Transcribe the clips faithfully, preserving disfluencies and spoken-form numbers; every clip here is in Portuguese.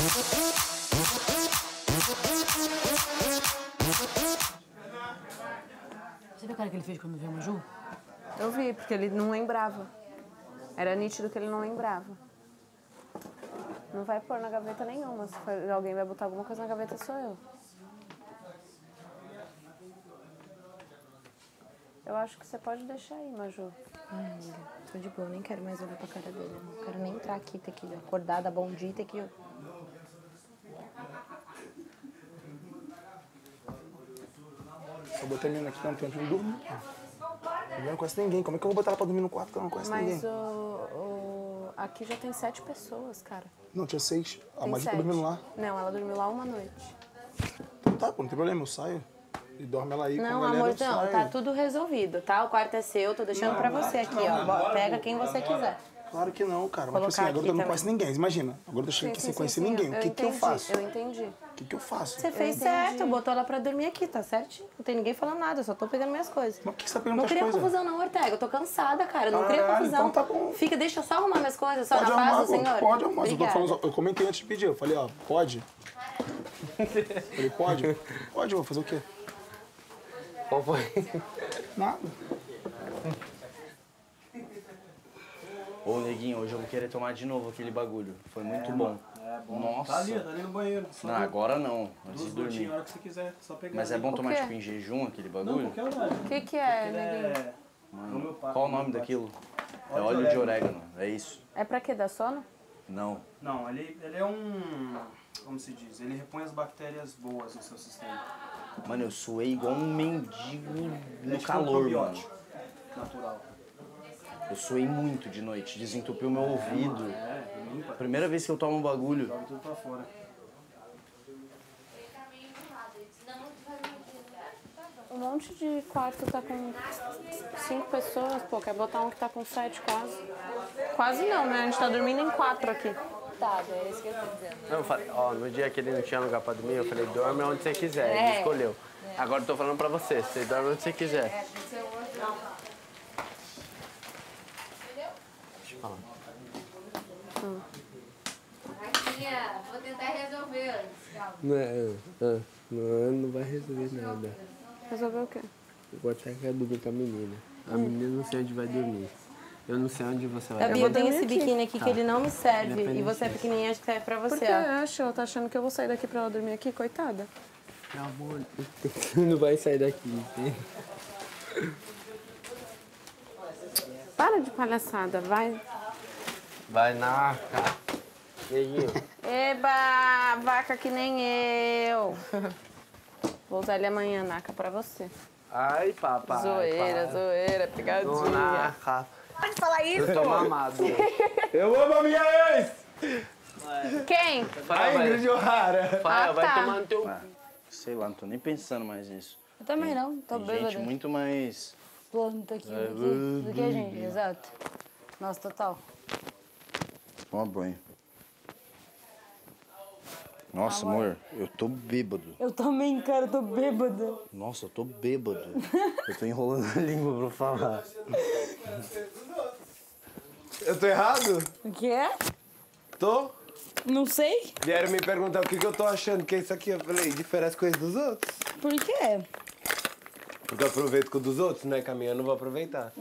Você viu a cara que ele fez quando viu a Maju? Eu vi, porque ele não lembrava. Era nítido que ele não lembrava. Não vai pôr na gaveta nenhuma. Se for, alguém vai botar alguma coisa na gaveta, sou eu. Eu acho que você pode deixar aí, Maju. Ai, amiga, tô de boa, nem quero mais olhar pra cara dele. Não quero nem entrar aqui, ter que acordar, dar bom dia e ter que... Eu botei a menina aqui, não tem onde dormir. Eu não conheço ninguém. Como é que eu vou botar ela pra dormir no quarto que eu não conheço Mas ninguém? o, o... aqui já tem sete pessoas, cara. Não, tinha seis. A Tem Maju tá sete. dormindo lá. Não, ela dormiu lá uma noite. Então tá, pô, não tem problema, eu saio. E dorme ela aí com a Não, galera, amor, eu não, saio. tá tudo resolvido, tá? O quarto é seu, tô deixando pra você aqui, ó. Bo- Pega quem você quiser. Claro que não, cara. Mas, tipo Colocar assim, agora aqui eu não também. conheço ninguém. Imagina, agora eu tô chegando aqui sem conhecer ninguém. O que que eu entendi, faço? Eu entendi. O que que eu faço? Você fez entendi. certo, botou ela pra dormir aqui, tá certinho. Não tem ninguém falando nada, eu só tô pegando minhas coisas. Mas por que você tá pegando Não tuas queria coisas? confusão não, Ortega. Eu tô cansada, cara. Eu não queria Caralho, confusão. então tá bom. Fica, deixa eu só arrumar minhas coisas, só Pode na paz arrumar, do pô, senhor. pode arrumar. Eu, tô Obrigada. falando, eu comentei antes de pedir. Eu falei, ó, pode? Falei, pode? Pode, eu vou fazer o quê? Qual foi? Nada. Ô, neguinho, hoje eu vou querer tomar de novo aquele bagulho. Foi muito bom. É bom. Nossa. Tá ali, tá ali no banheiro. Só Não, agora não. Antes de duas dormir. gotinhas a hora que você quiser. Só pegar. Mas é ali. bom O tomar, quê? tipo, em jejum aquele Não, bagulho? qualquer horário. O que que é, Ele neguinho? é... Mano, homeopático, qual o nome homeopático. daquilo? É Óleo óleo de de orégano, é isso? É pra quê? Dar sono? Não. Não, ele, ele é um... Como se diz? Ele repõe as bactérias boas no seu sistema. Mano, eu suei igual um mendigo Ele é no tipo um calor, mano. probiótico natural. Eu suei muito de noite, desentupiu meu ouvido. É, limpa. Primeira vez que eu tomo um bagulho. Joga tudo pra fora. Um monte de quarto tá com cinco pessoas, pô. Quer botar um que tá com sete quase? Quase não, né? A gente tá dormindo em quatro aqui. Tá, é isso que eu tô dizendo. Eu falei, ó, no dia que ele não tinha lugar pra dormir, eu falei, dorme onde você quiser. É. Ele escolheu. Agora eu tô falando pra você, você dorme onde você quiser. Deixa eu falar. Raquinha, vou tentar resolver. Não, é, é, não, não vai resolver nada. Resolver o quer o quê? Eu vou até quer dormir com a menina. A menina não sei onde vai dormir. Eu não sei onde você vai Gabi, dormir. eu tenho esse dormir aqui. biquíni aqui Tá. que ele não me serve. Independente E você é disso. pequenininha, acho que serve pra Por você, que ó. acha? Ela tá achando que eu vou sair daqui pra ela dormir aqui? Coitada. Meu amor, você não vai sair daqui, entende? Para de palhaçada, vai. Vai na... Neguinho. Eba, vaca que nem eu. Vou usar ele amanhã, Naka, pra você. Ai, papai. zoeira, para. zoeira, pegadinha. Dona Rafa. Pode falar isso? Eu tô mamado. Eu amo a minha ex! Quem? A Ingrid O'Hara. Vai, Ah, vai tá. tomar no teu... Ah, sei lá, não tô nem pensando mais nisso. Eu também não, tô Tem bêbada. gente muito mais... Planta aqui do que, do que a gente, exato. Nossa, total. Toma banho. Nossa, amor, eu tô bêbado. Eu também, cara, tô bêbada. Nossa, eu tô bêbado. Eu tô enrolando a língua pra falar. Eu tô errado? O que é? Tô? Não sei. Vieram me perguntar o que, que eu tô achando que é isso aqui. Eu falei, diferente coisa dos outros. Por quê? Porque eu aproveito com o dos outros, né? Com a minha eu não vou aproveitar.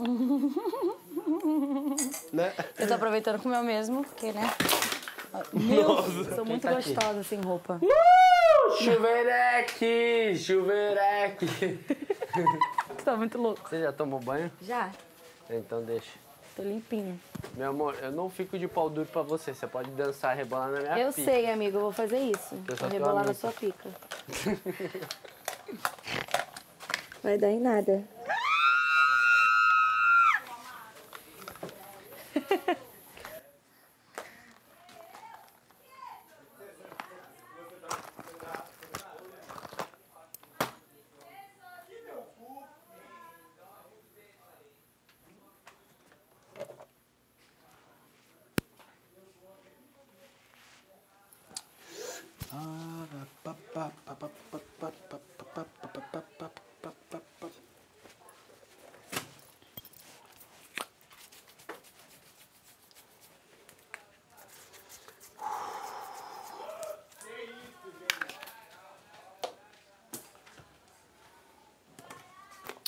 Né? Eu tô aproveitando com o meu mesmo, porque, né? Meu, Nossa. sou muito Quem tá aqui? gostosa sem roupa. Uh! Chuvereque! Chuvereque! Você tá muito louco. Você já tomou banho? Já, Então deixa. tô limpinha. Meu amor, eu não fico de pau duro pra você. Você pode dançar, rebolar na minha Eu pica. sei, amigo, eu vou fazer isso. Eu sou Vou teu rebolar na amigo. sua pica. Vai dar em nada.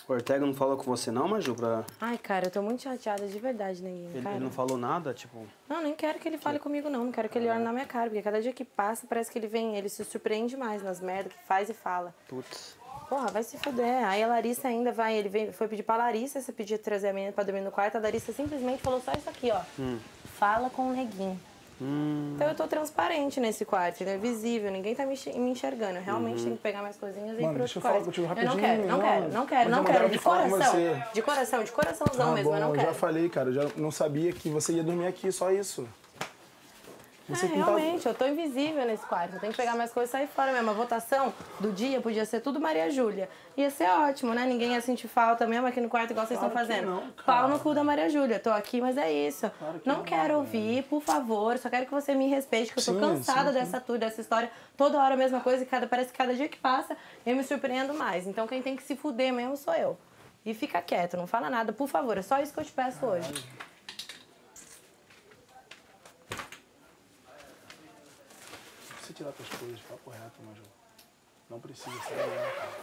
O Ortega não falou com você não, Maju? Pra... Ai, cara, eu tô muito chateada de verdade, neguinho. Ele, cara. ele não falou nada, tipo... Não, nem quero que ele fale comigo, não. Não quero que ele olhe na minha cara. Porque cada dia que passa, parece que ele vem, ele se surpreende mais nas merdas que faz e fala. Putz. Porra, vai se fuder. Aí a Larissa ainda vai, ele veio, foi pedir pra Larissa, você pedia trazer a menina pra dormir no quarto, a Larissa simplesmente falou só isso aqui, ó. Hum. Fala com o neguinho. Hum. Então eu tô transparente nesse quarto, ele é visível, ninguém tá me enx- me enxergando. Eu realmente Uhum. tenho que pegar minhas coisinhas e ir Mano, pro deixa outro eu falar quarto. contigo Eu rapidinho. não quero, não quero, não quero, Mas não eu quero. quero De falar com coração, você. de coração, de coraçãozão Ah, mesmo, bom, eu não eu quero. já falei, cara, eu já não sabia que você ia dormir aqui, só isso. Você É, que não tá- realmente, eu tô invisível nesse quarto. Eu tenho que pegar minhas coisas e sair fora mesmo. A votação do dia podia ser tudo Maria Júlia. Ia ser ótimo, né? Ninguém ia sentir falta mesmo aqui no quarto igual vocês Claro estão que fazendo. não, cara. Pau no cu da Maria Júlia. Tô aqui, mas é isso. Claro que não, não, quero velho. ouvir, por favor. Só quero que você me respeite, que eu tô Sim, cansada sim, sim. dessa tudo, dessa história. Toda hora a mesma coisa e cada, parece que cada dia que passa eu me surpreendo mais. Então quem tem que se fuder mesmo sou eu. E fica quieto, não fala nada, por favor. É só isso que eu te peço hoje. Você tirar tuas coisas, papo reto, Maju. Não precisa ser legal, cara.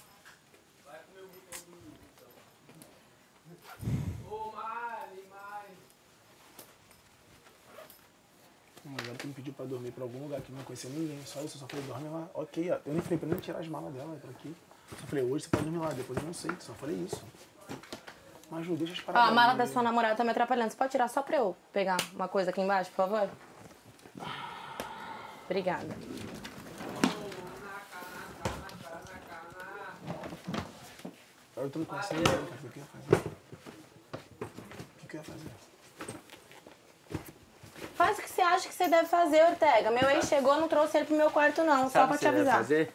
Hum, agora tu me pediu pra dormir pra algum lugar que não conhecia ninguém. Só isso, eu só falei, dorme lá. Ok, ó. Eu nem falei pra nem tirar as malas dela pra aqui. Só falei, hoje você pode dormir lá, depois eu não sei. Só falei isso. Maju, deixa as Ó, paradas. a mala aí. da sua namorada tá me atrapalhando. Você pode tirar só pra eu pegar uma coisa aqui embaixo, por favor? Obrigada. Agora eu tô me conhecendo, cara. O que eu ia fazer? O que eu ia fazer? Faz o que você acha que você deve fazer, Ortega. Meu ex chegou, não trouxe ele pro meu quarto, não. Só Sabe pra o que te você deve avisar. fazer?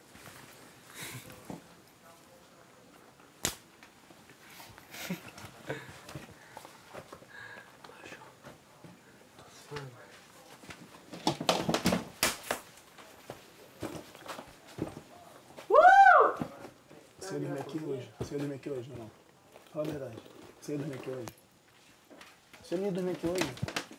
Você ia dormir aqui hoje? Você ia dormir aqui hoje ou não? Fala a verdade. Você ia dormir aqui hoje? Você não ia dormir aqui hoje?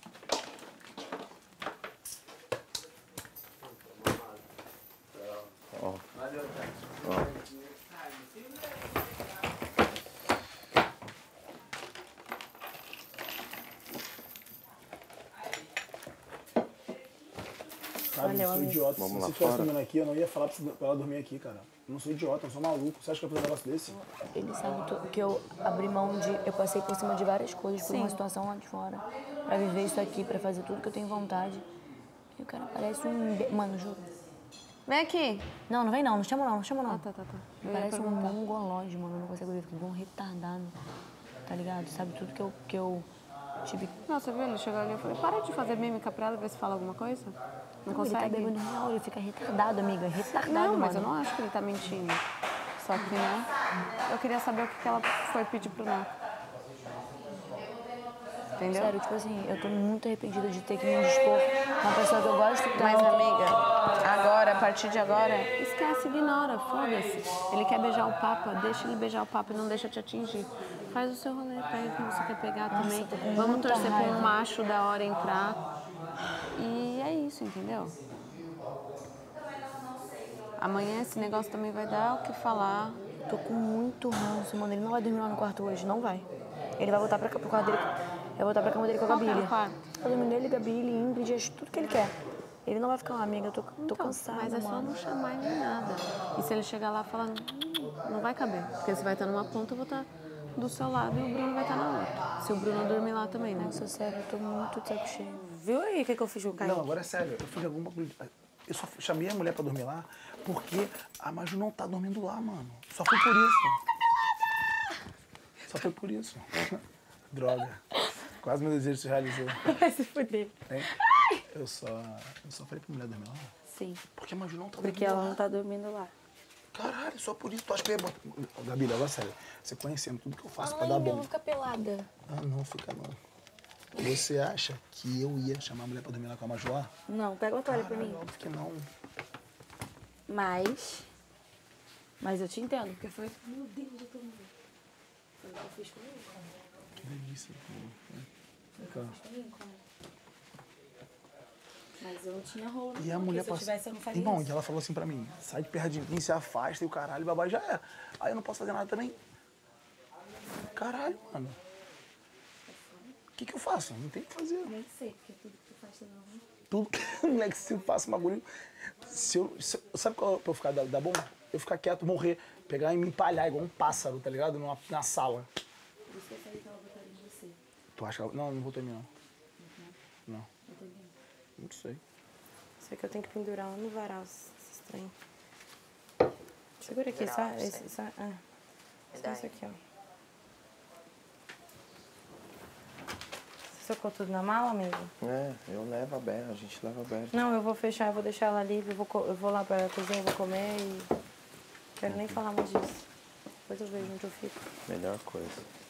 Cara, eu Valeu, não sou amigo. idiota. Se Vamos você lá estivesse fora. dormindo aqui, eu não ia falar pra você- pra ela dormir aqui, cara. Eu não sou idiota, eu sou maluco. Você acha que eu vou fazer um negócio desse? Ele sabe tu- que eu abri mão de... Eu passei por cima de várias coisas, por uma situação lá de fora. Pra viver isso aqui, pra fazer tudo que eu tenho vontade. E o cara parece um... imbe- Mano, juro. Vem aqui. Não, não vem não, não chama não, não chama não. Ah, tá, tá, tá. Eu Ele ia parece um perguntar. mongolóide, mano. Eu não consigo ver, fica igual um retardado. Tá ligado? Sabe tudo que eu, que eu tive... Não, você viu? Ele chegou ali e eu falei, para de fazer mímica pra ela, ver se fala alguma coisa. Não, Não, ele tá consegue? bebendo real, ele fica retardado, amiga. Retardado, Não, mas eu mano. não acho que ele tá mentindo. Só que, né? Eu queria saber o que que ela foi pedir pro Naco. Entendeu? Sério, tipo assim, eu tô muito arrependida de ter que me dispor com uma pessoa que eu gosto tanto. Mas, amiga, agora, a partir de agora, esquece, ignora, foda-se. Ele quer beijar o Papa, deixa ele beijar o Papa e não deixa te atingir. Faz o seu rolê, pega quem você quer pegar também. tô com Vamos muita torcer pra um raiva. macho da hora entrar. E é isso, entendeu? Amanhã esse negócio também vai dar o que falar. Tô com muito ranço, mano. Ele não vai dormir lá no quarto hoje, não vai. Ele vai voltar pra, cá- pro quarto dele. Vai voltar pra cama dele com a Qual que Gabi. era o quarto? Vai dormir nele, Gabi, Ingrid, acho tudo que ele quer. Ele não vai ficar lá, amiga. Eu tô, tô Então, cansada, mas é só mano. não chamar nem nada. E se ele chegar lá falando, hum, não vai caber. Porque você vai estar numa ponta, eu vou estar do seu lado e o Bruno vai estar na outra. Se o Bruno dormir lá também, né? Nossa, sério, eu tô muito de saco cheio. Viu aí o que, que eu fiz com o Caio? Não, agora é sério. Eu fiz algum bagulho. Eu só chamei a mulher pra dormir lá porque a Maju não tá dormindo lá, mano. Só foi por isso. Só foi por isso. Droga. Quase meu desejo se realizou. Vai se fuder. Hein? Eu só, eu só falei pra mulher dormir lá. Sim, Porque a Maju não tá porque dormindo ela lá. não tá dormindo lá. Caralho, só por isso. Tu acha que eu ia botar... Gabi, agora sério. Você conhecendo tudo que eu faço pra Ai, dar eu bom. vou ficar pelada. Ah, não, fica não. Você acha que eu ia chamar a mulher pra dormir lá com a Maju lá? Não, pega uma toalha pra mim. Caralho, óbvio que não. Mas... Mas eu te entendo, porque foi... Meu Deus, eu tô morrendo. Foi o que eu fiz comigo, cara. Que delícia. Fica. Mas eu não tinha rolo. E a não, mulher porque se eu passa... tivesse, eu não faria Irmão, isso. e ela falou assim pra mim, sai de perto de mim, se afasta e o caralho, babá já é. Aí eu não posso fazer nada também. Caralho, mano. O que que eu faço? Não tem o que fazer. Nem sei, porque tudo que tu faz, você não... Tudo, moleque, se eu faço um bagulho... Se eu, se, sabe qual é pra eu ficar, dá, dá bom? Eu ficar quieto, morrer, pegar e me empalhar igual um pássaro, tá ligado? Numa, na sala. Por isso que eu falei que ela votaria em você. Tu acha que ela... Não, não votou em mim, não. Não. Votou em mim. Não sei. Sei que eu tenho que pendurar lá no varal esses trem. Segura aqui, só esse, só, ah, só isso aqui, ó. Você socou tudo na mala, amigo? É, eu levo aberto, a gente leva aberto. Não, eu vou fechar, eu vou deixar ela livre, eu vou, co- eu vou lá pra cozinha, vou comer e... Quero nem falar mais disso. Depois eu vejo onde eu fico. Melhor coisa.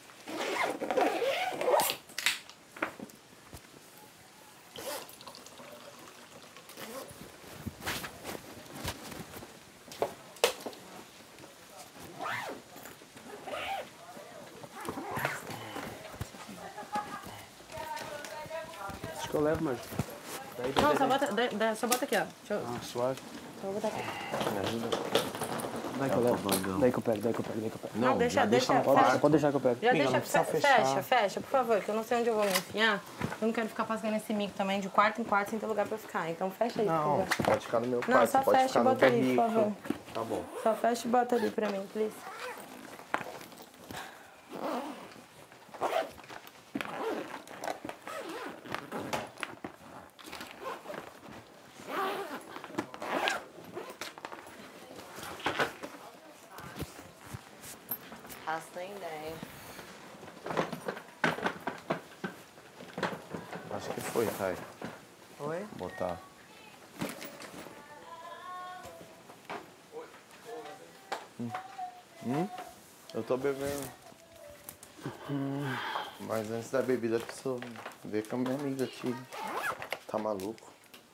Acho que eu levo, mas... Daí, daí, Não, daí. só bota, da- da- só bota aqui, ó. Deixa eu, Ah, suave. só vou botar aqui. Me ajuda. Daí que eu levo. Daí que eu pego, daí que eu pego, daí que eu pego. Não, deixa, já deixa, no fecha. quarto. Pode deixar que eu pego. Já Amiga, deixa, não precisa fe- fechar. fecha, fecha, por favor, que eu não sei onde eu vou me enfiar. Eu não quero ficar passando esse mico também de quarto em quarto sem ter lugar pra ficar. Então fecha aí, por Não, favor. pode ficar no meu quarto, Não, só pode fecha ficar e no bota ali, por berrico. favor. Tá bom. Só fecha e bota ali pra mim, please. Faço nem ideia. Acho que foi, Thay. Oi? Botar. Hum. Hum? Eu tô bebendo. Mas antes da bebida, eu preciso ver com a minha amiga aqui. Tá maluco?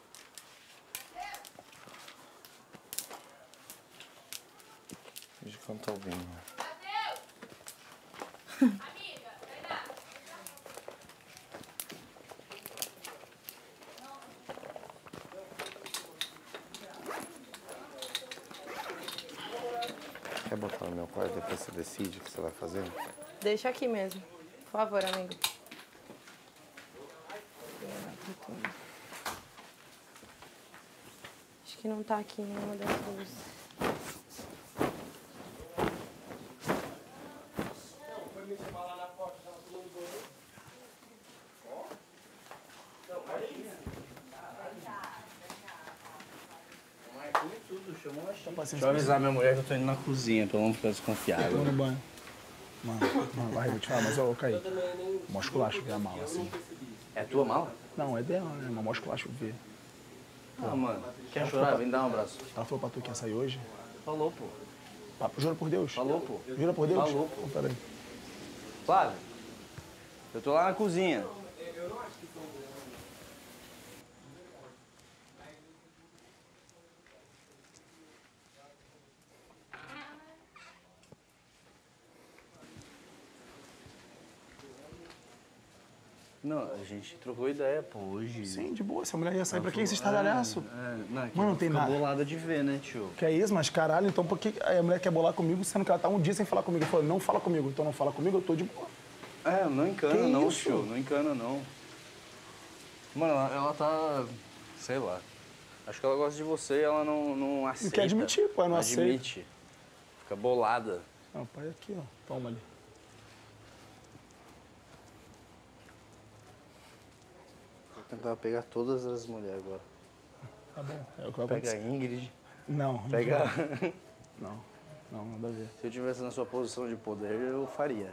Veja quanto tá ouvindo. Quer botar no meu quarto, depois você decide o que você vai fazer? Deixa aqui mesmo. Por favor, amigo. Acho que não tá aqui nenhuma das duas. Deixa eu avisar minha mulher que eu tô indo na cozinha, pra ela não ficar desconfiada. Tô no banho. Mano, mano, vai, vou te falar, mas eu caí. Mó esculacho ver a mala, assim. É a tua mala? Não, é dela, né? Mas mó esculacho ver. Ah, mano, quer chorar? Vem dar um abraço. Ela falou pra tu que ia sair hoje? Falou, pô. Ah, jura por Deus? Falou, pô. Jura por Deus? Falou, pô. Então, peraí. Flávio, eu tô lá na cozinha. Não, a gente trocou ideia, pô, hoje. Sim, de boa. Se a mulher ia sair, pra que falou- esse estardalhaço? É, é, não, é que Mano, não ela tem fica nada. bolada de ver, né, tio? Que é isso, mas caralho, então por que a mulher quer bolar comigo, sendo que ela tá um dia sem falar comigo? Eu falei, não fala comigo, então não fala comigo, eu tô de boa. É, não encana Que não, isso? tio, não encana não. Mano, ela, ela tá, sei lá, acho que ela gosta de você e ela não, não aceita. quer admitir, pô, não aceita. admite. Fica bolada. Não, pai, aqui, ó, toma ali. Vou tentar pegar todas as mulheres agora. Tá bom, é o que vai Pega a acontecer. Ingrid, Não, não pega... vai. Não, não, nada a ver. Se eu tivesse na sua posição de poder, eu faria.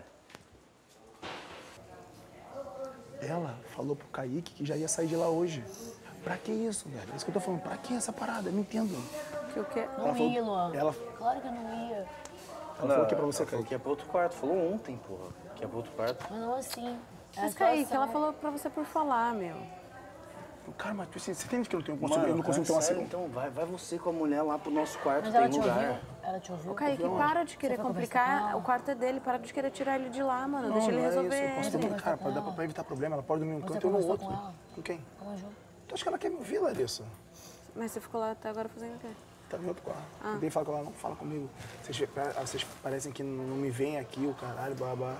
Ela falou pro Kaique que já ia sair de lá hoje. Pra que isso, velho? É isso que eu tô falando. Pra que essa parada? Eu não entendo. Que o quê? Não Ela falou- ia, Luan. ela- Claro que eu não ia. Ela falou o que pra você, Ela falou Kaique? que ia pro outro quarto, falou ontem, porra, que ia pro outro quarto. Mas não assim. Mas, Kaique, ela falou pra você por falar, meu. Cara, mas você, você entende que eu não tenho Mano, consigo, eu não consigo ter uma sério, segunda. então vai, vai você com a mulher lá pro nosso quarto, Mas tem ela te lugar. ouviu? Ela te ouviu? Ô, Kaique, para de querer foi conversar com complicar. ela? O quarto é dele, para de querer tirar ele de lá, mano. Não, Deixa ele não é resolver isso. Eu posso ele. dormir, cara, pra, pra, pra evitar problema, ela pode dormir num Você canto e eu no conversou outro. com ela? Com quem? Tamo junto. Tu acha que ela quer me ouvir, Larissa? Mas você ficou lá até agora fazendo o quê? Tá em outro quarto. Ah. Tentei falar com ela, não fala comigo. Vocês, vocês parecem que não me veem aqui, o caralho, babá.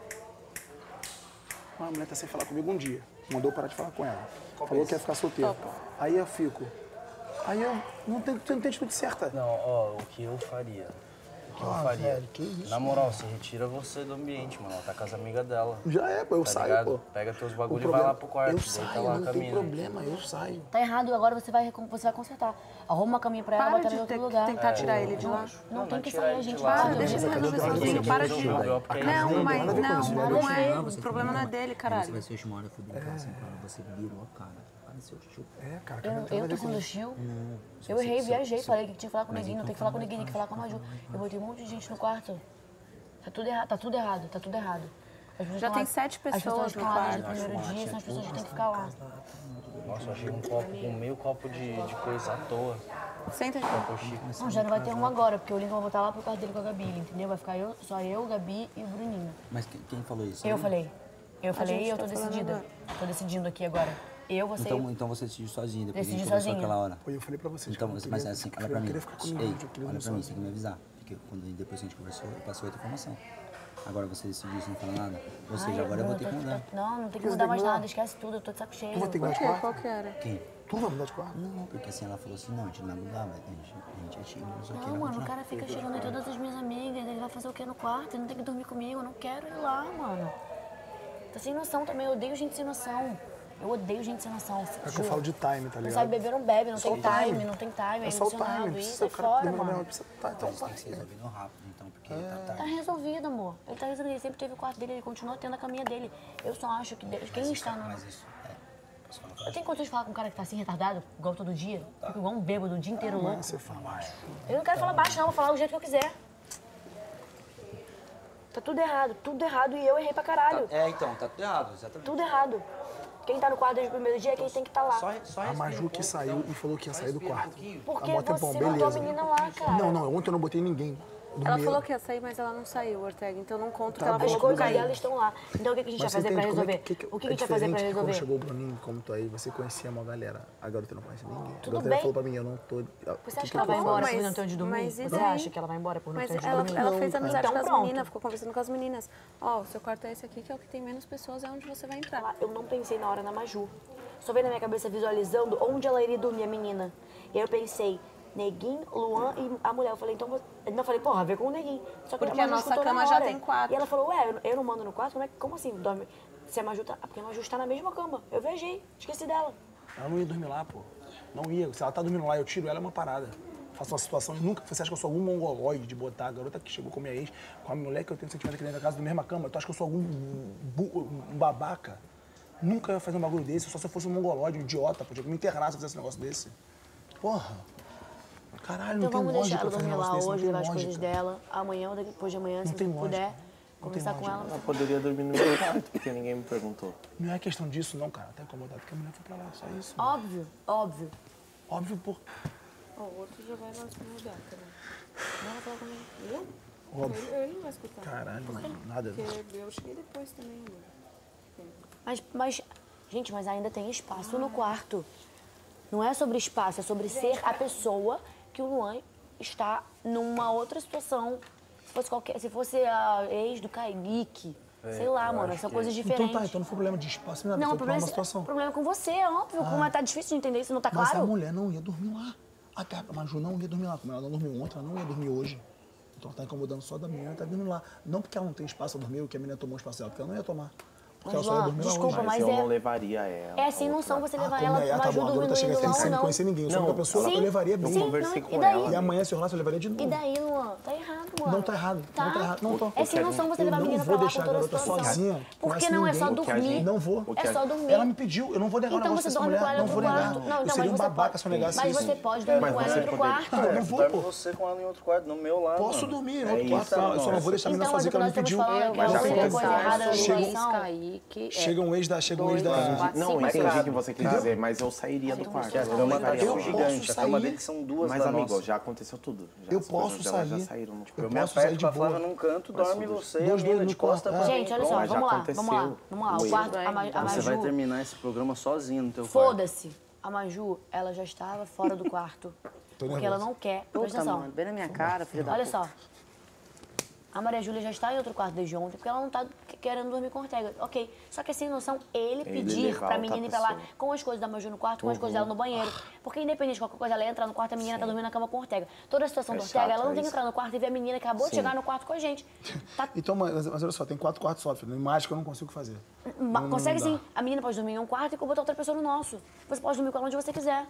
A mulher tá sem falar comigo um dia. Mandou parar de falar com ela. Qual Falou que ia ficar solteiro. Topa. Aí eu fico. Aí eu não tenho, não tenho atitude certa. Não, ó, o que eu faria? O que ah, eu faria? Velho, que isso, Na moral, você retira você do ambiente, mano. Ela tá com as amigas dela. Já é, pô, eu tá saio, ligado? pô. Pega teus bagulhos e vai lá pro quarto. Eu saio, lá não tem problema, eu saio. Tá errado, agora você vai, você vai consertar. Arruma uma caminha pra ela, botar em outro lugar. Tentar tirar ele de lá. Não, tem que sair, a gente para. Deixa ele resolver sozinho, para de... Não, mas não, não é. O problema não é dele, caralho. Você vai ser o Shimora, fui brincar assim com ela, você virou a cara. É, cara, eu, eu tô sendo chill. Eu errei, viajei, falei que tinha que falar com ninguém, não tem que falar com ninguém, tem que falar com a Maju. Eu botei um monte de gente no quarto. Tá tudo errado, tá tudo errado, tá tudo errado. Já tem sete pessoas no quarto. No primeiro dia, são as pessoas que têm que ficar lá. Nossa, eu achei um copo com meio copo de, de coisa à toa. Senta de Não, já não vai ter um agora, porque o Lincoln vai voltar lá pro quarto dele com a Gabi, entendeu? Vai ficar eu, só eu, Gabi e o Bruninho. Mas quem, quem falou isso? Eu falei. Eu falei e eu tô decidida. Tô decidindo aqui agora. Eu, você... Então, então você decidiu sozinho, depois Decidi a gente conversou sozinha. aquela hora. Foi, eu falei pra vocês. Então, mas é assim, olha pra mim. Comigo, Ei, olha pra mim, você tem que me avisar. Porque quando, depois que a gente conversou, eu passei outra informação. Agora você decidiu, você não fala nada. Ou seja, Ai, agora eu vou ter tô, que mudar. Não, não tem que mudar mais nada, esquece tudo, eu tô de saco cheio. Tu vai ter que mudar de quarto? Qual que era? Quem? Tu vai mudar de quarto? Não, porque assim ela falou assim, não, a gente não vai mudar, mas a gente, a gente é time, não sei o que. Não, mano, o cara fica chegando em todas as minhas amigas, ele vai fazer o quê no quarto? Ele não tem que dormir comigo, eu não quero ir lá, mano. Tá sem noção também, eu odeio gente sem noção. Eu odeio gente sem noção. É que eu falo de time, tá ligado? Não sabe beber, não bebe, não só tem time, time, não tem time, é, é só o time, isso é fora, mano. Precisa tá, então, tem que ser resolvido rápido, então, porque é. tá tarde. Tá resolvido, amor. Ele tá resolvido, ele sempre teve o quarto dele, ele continua tendo a caminha dele. Eu só acho que Deus, quem mas está isso, no... Mas isso, é. Eu tenho condições de falar com um cara que tá assim, retardado, igual todo dia? Tá. Fico igual um bêbado o dia inteiro louco. Você fala baixo. Eu não quero falar baixo, não, vou falar do jeito que eu quiser. Tá tudo errado, tudo errado e eu errei pra caralho. Tá, é, então, tá tudo errado, exatamente. Tudo errado. Quem tá no quarto desde o primeiro dia é quem tem que estar tá lá. Só, só a Maju que saiu e falou que ia sair do quarto. Porque você botou a menina lá, cara. Não, não, ontem eu não botei ninguém. Ela falou que ia sair, mas ela não saiu, Ortega. Então não conto tá que ela As falou coisas que dela estão lá. Então o que a gente vai fazer pra resolver? É que, que, o que é a gente vai fazer pra resolver? Quando chegou o Bruninho, como tu aí, você conhecia uma galera. A garota não conhece ninguém. Tudo a garota bem. falou pra mim, eu não tô... Você acha que ela vai embora por não ter onde dormir? Você acha que ela vai embora por não ter onde dormir? Mas ela fez amizade com as meninas, ficou conversando com as meninas. Ó, o seu quarto é esse aqui, que é o que tem menos pessoas, é onde você vai entrar. Eu não pensei na hora na Maju. Só veio na minha cabeça visualizando onde ela iria dormir, a menina. E aí eu pensei, Neguinho, Luan e a mulher. Eu falei, então... Eu falei, porra, vê com o Neguinho. Só que porque a, a nossa cama já tem quatro. E ela falou, ué, eu, eu não mando no quarto? Como, é, como assim? Dorme? Se a Maju tá... Porque a Maju está na mesma cama. Eu viajei, esqueci dela. Ela não ia dormir lá, pô. Não ia. Se ela tá dormindo lá, eu tiro ela, é uma parada. Faço uma situação... Nunca... Você acha que eu sou algum mongoloide de botar a garota que chegou com a minha ex, com a mulher que eu tenho sentimento aqui dentro da casa, na mesma cama? Tu acha que eu sou algum bu... um babaca? Nunca ia fazer um bagulho desse, só se eu fosse um mongolóide, um idiota, podia me enterrar se eu fizesse um negócio desse. Porra. Caralho, então não tem lógica pra fazer um negócio desse, hoje, não tem levar as coisas lógica. dela, amanhã ou depois de amanhã, se você puder, conversar com ela. Ela poderia dormir no meu quarto, porque ninguém me perguntou. Não é questão disso, não, cara. Tá incomodado porque a mulher foi pra lá, só isso. Óbvio, óbvio. Óbvio, por... Ó, o outro já vai lá no lugar também. Não vai falar comigo. Eu? Óbvio. Ele, ele não vai escutar. Caralho, nada. Porque eu cheguei depois também, amor. Mas, mas, gente, mas ainda tem espaço ah. no quarto. Não é sobre espaço, é sobre ser a pessoa que o Luan está numa outra situação. Se fosse, qualquer, se fosse a ex do Kaique, é, sei lá, mano, são coisas diferentes. Então tá, então não foi problema de espaço, não, não foi problema, uma situação. O problema é com você, é óbvio. Ah. Como tá difícil de entender isso, não tá Mas claro? Mas a mulher não ia dormir lá. A Maju não ia dormir lá. Como ela não dormiu ontem, ela não ia dormir hoje. Então ela tá incomodando só da menina, tá dormindo lá. Não porque ela não tem espaço pra dormir, ou que a menina tomou espaço dela, porque ela não ia tomar. Porque mas, ela só ia dormir desculpa, lá hoje. mas eu é... não levaria ela. É sem noção você levar ah, ela pra Maju dormindo chega lá sem não. conhecer ninguém. Eu sou uma pessoa lá, eu levaria bem. Eu conversei não, com ela. E amanhã, se eu rolasse, eu levaria de novo. E daí, Luan? Tá errado, mano. Não tá errado. Tá? Não tá errado. Não tô. É sem noção você levar a menina pra lá com toda a situação. Sozinha, por que não? É só dormir. Não vou. É só dormir. Ela me pediu, eu não vou negar o negócio dessa mulher. Não vou negar. Eu seria um babaca se eu negasse isso. Mas você pode dormir com ela em outro quarto. Eu não vou, pô. você com ela em outro quarto, no meu lado. Posso dormir em outro quarto. Eu só não vou deixar a menina sozinha, que ela me pediu. Mas já tem coisa errada na relação. Chega um ex da... Chega um ex da... Não, eu entendi o que você quis dizer, mas eu sairia do quarto. A cama tá gigante, a cama dele são duas Mas, da amigo, nossa. já aconteceu tudo. Já eu posso sair. Já saíram, tipo, eu, eu me aperto com a Flávia num canto, dorme você e a mina de costa pra gente, olha só, vamos lá, vamos lá, vamos lá. O quarto, a Maju... Você vai terminar esse programa sozinho no teu quarto. Foda-se. A Maju, ela já estava fora do quarto. Porque ela não quer. Presta Puta, atenção. mano, bem na minha cara, filha da Olha puta. só. A Maria Júlia já está em outro quarto desde ontem, porque ela não tá querendo dormir com o Ortega. Ok. Só que é sem noção ele, Ele pedir levar pra outra menina ir pra lá pessoa. com as coisas da Maju no quarto, com as Uhum. coisas dela no banheiro. Porque independente de qualquer coisa, ela entra no quarto, a menina tá dormindo na cama com o Ortega. Toda a situação É do Ortega, chato, ela não é tem que isso. entrar no quarto e ver a menina que acabou de Sim. chegar no quarto com a gente. Tá. Então, mas, mas olha só, tem quatro quartos só, filho. Mais que eu não consigo fazer. Ma- Não- Consegue não dá. sim. A menina pode dormir em um quarto e botar outra pessoa no nosso. Você pode dormir com ela onde você quiser.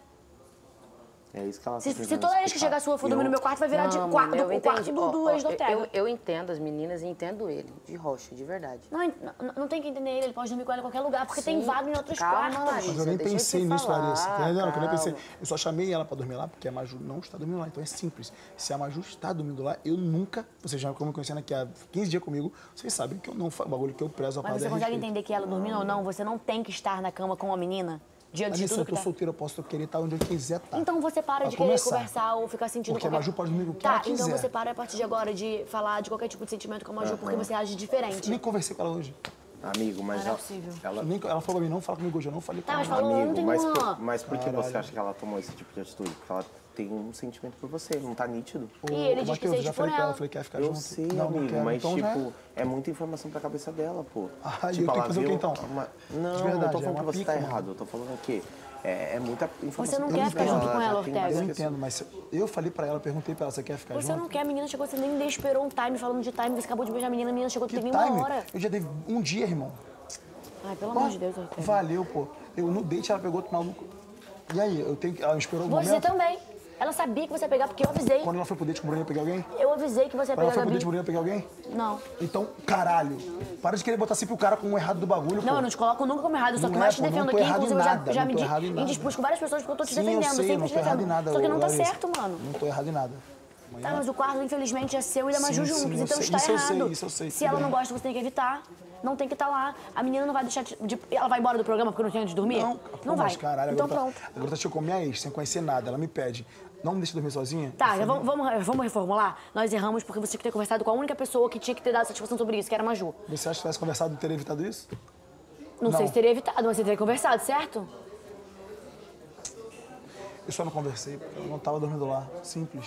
É isso que ela Se, tá se tentando toda vez que explicar. chegar a sua for E dormir no eu- meu quarto, vai virar de Não, quarto, mano, eu do, o quarto entendi. do, Ó, do ex do ó, Ortega. eu, eu entendo as meninas e entendo ele, de rocha, de verdade. Não, não, não tem que entender ele, ele pode dormir com ela em qualquer lugar, porque tem Sim. vaga em outros Calma, quartos. Larissa. Mas eu nem Deixa eu pensei te nisso, falar, Larissa. Tá entendendo? Eu nem pensei. calma. Eu só chamei ela pra dormir lá porque a Maju não está dormindo lá. Então é simples. Se a Maju está dormindo lá, eu nunca. Vocês já estão me conhecendo aqui há quinze dias comigo, vocês sabem que eu não faço bagulho que eu prezo a Mas parada você é consegue respeito. entender que ela dormindo ou não, você não tem que estar na cama com a menina diante de Larissa, tudo eu que tô tá... solteiro, eu posso querer estar onde eu quiser estar. Então você para Pra de querer começar. conversar ou ficar sentindo Porque a qualquer... Maju pode dormir com o que Tá, ela então quiser. você para a partir de agora de falar de qualquer tipo de sentimento com a Maju, porque você age diferente. Nem conversei com ela hoje. Amigo, mas Não é ela, possível. ela... Nem, ela falou pra mim, não fala comigo hoje, eu não falei com Tá, ela. mas falou Amigo, ontem, mas, Luan. por, mas por que Caralho. você acha que ela tomou esse tipo de atitude? Porque ela tem um sentimento por você, não tá nítido. E ele diz que Matheus, sente já por falei pra ela, ela. falei que ia ficar Eu junto. sei, não, não amigo, quero, mas então já tipo, é muita informação pra cabeça dela, pô. Ah, e tipo, eu tenho ela que fazer o viu quê, então? uma- Não, De não verdade, tô é falando uma que você tá pica, errado, eu tô falando que é, é muita informação. Você não Eu quer entendo, ficar junto com já ela, tem Ortega. várias Eu questões. entendo, mas eu falei pra ela, eu perguntei pra ela, você quer ficar Você junto? não quer, a menina chegou, você nem esperou um time falando de time, você acabou de beijar a menina, a menina chegou, Que tem nem time? uma hora. Eu já dei um dia, irmão. Ai, pelo Pô, amor de Deus, Ortega. Valeu, pô. Eu no date ela pegou outro maluco. E aí, eu tenho que. Ela esperou o Você momento. também. Ela sabia que você ia pegar, porque eu avisei. Quando ela foi pro date com o Bruno, eu ia pegar alguém? Eu avisei que você ia Quando ela pegar a foi pro Gabi. date com o Bruno, eu ia pegar alguém? Não. Então, caralho. Para de querer botar sempre o cara com o errado do bagulho, Não, pô. eu não te coloco nunca como errado, eu só Não que é, mais te pô, não defendo tô aqui. errado em Inclusive, eu já, nada, já não me tô di- errado em em nada. disputa com várias pessoas porque eu tô te Sim, eu defendendo, sei, sempre não te tô errado em defendo. nada. Só que não tá Larissa. certo, mano. Não tô errado em nada. Tá, mas o quarto, infelizmente, é seu e da Maju Sim, sim, juntos, eu então sei. está Isso eu errado. sei, isso eu sei, Se tudo ela não bem. gosta, você tem que evitar. Não tem que estar lá. A menina não vai deixar de... de- Ela vai embora do programa porque não tem onde dormir? Não, Não pô, vai. mas caralho, Então agora pronto. Tá, agora tá chegou minha ex, sem conhecer nada. Ela me pede, não me deixa dormir sozinha? Tá, Eu já falei, vamos, vamos, vamos reformular? Nós erramos porque você tinha que ter conversado com a única pessoa que tinha que ter dado satisfação sobre isso, que era a Maju. Você acha que tivesse conversado e teria evitado isso? Não, sei Não. se teria evitado, mas você teria conversado, certo? Eu só não conversei, porque eu não tava dormindo lá. Simples.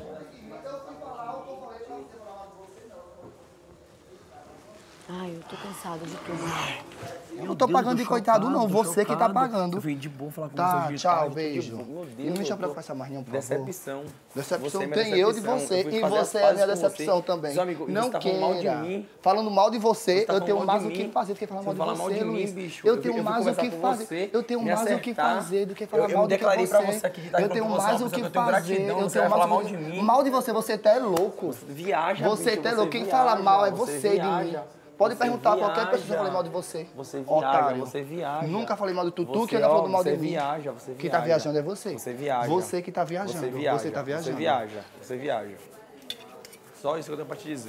Ai, eu tô cansada de tudo. Eu não tô pagando de coitado, não. Você que tá pagando. Eu vim de boa falar com Tá, você. tchau, beijo. Meu Deus, E não me chama eu pra tô- conversar mais, não, por favor. Decepção. Decepção Você é minha tem eu de decepção. você Eu fui e fazer as você é a minha pazes com decepção você. também. Seu amigo, não você tá falando mal de queira. mim. Falando mal de você, Você tá eu tenho falando mal mais de o que mim. fazer do que falar Você mal de fala você, mal de mim, Luiz. bicho. Eu Eu tenho fui- eu fui mais o que conversar com fazer. você, Eu tenho me mais o que acertar. fazer do que falar Eu- eu mal do que declarei pra você. você aqui de estar Eu junto tenho com você, mais uma o que pessoa que eu tenho fazer. gratidão, Eu você tenho vai mais falar o mal que- de mim. Mal de você, você até é louco. Viaja, Você bicho, até é você louco. Quem viaja, fala mal é você você de viaja. mim. Pode Você perguntar a qualquer pessoa se eu viaja. falei mal de você. Você viaja, Otário. você viaja. Nunca falei mal do Tutu, Você, que ainda ó, falou mal de você mim. viaja, você Quem tá viaja. viajando é você. Você viaja. Você que tá viajando. Você viaja. Você tá viajando. Você viaja. Você viaja. Só isso que eu tenho pra te dizer.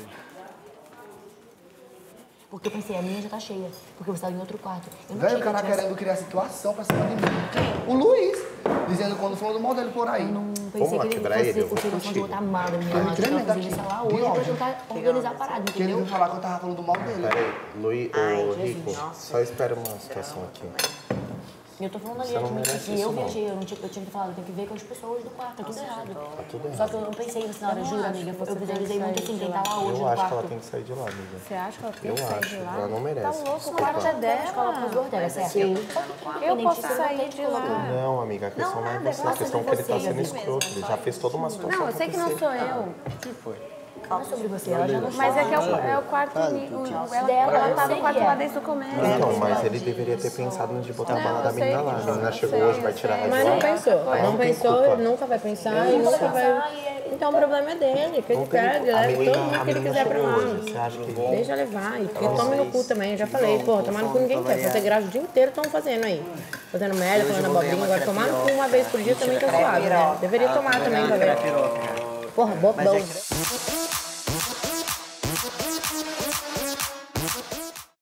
Porque eu pensei, a minha já tá cheia. Porque você tá em outro quarto. Eu não Velho, achei o que eu cara tivesse- querendo criar situação pra cima de mim. O Luiz, dizendo quando falou do mal dele por aí. Eu não pensei que ele fosse o situação de botar mal da minha Tô me mãe. Eu tremendo fazer aqui. isso lá De hoje pra ódio. tentar organizar a parada, Que ele entendeu? veio falar que eu tava falando do mal dele. Peraí, Luiz, Ai, ô Jesus, Rico, nossa. só espera uma situação aqui. Eu tô falando ali, Você não admito merece que isso, eu não. viajei, eu, não tinha, eu tinha que falar, eu tenho que ver com as pessoas do quarto, tá tudo errado. Tá tudo Só que eu não pensei nisso na hora, juro, amiga. Eu visualizei muito assim, quem tá lá hoje Eu no acho que ela quarto. tem que sair de lá, amiga. Você acha que ela tem Eu que sair acho, de lá? ela não merece. Tá louco, o Não, quarto é ela dela. escola pros Ortega, certo? Sim. Eu posso Independente, sair de lá. Não, amiga, a questão não, é nada, você. é A questão é que ele tá você, sendo amigo. escroto. Ele já fez toda uma situação. Não, eu sei que não acontecer. sou eu. O que foi? Não é sobre você, ela já não Mas é que é o, está. é o quarto. ni- o- Ela, Dela, ela eu tá sei no quarto que é. lá desde o começo. Então, mas ele deveria ter pensado em de botar a bala da eu sei menina que- lá. A menina eu chegou sei, hoje, vai eu tirar a sei. raiva. Mas não pensou. Ela Não tem pensou, culpa. ele nunca vai pensar e nunca vai... Então o problema é dele, que ele Não tem- perde, a leva menina- todo mundo a que ele menina quiser pra chegou lá. hoje, você acha que- Deixa levar, e que Ela tome no fez. cu também, eu já falei, pô, tomar no cu ninguém quer, fazer graça o dia inteiro estão fazendo aí. Fazendo merda, falando abobrinha, agora tomar no cu uma vez por dia também tá suave, né? Deveria tomar também pra ver. Porra, bobão.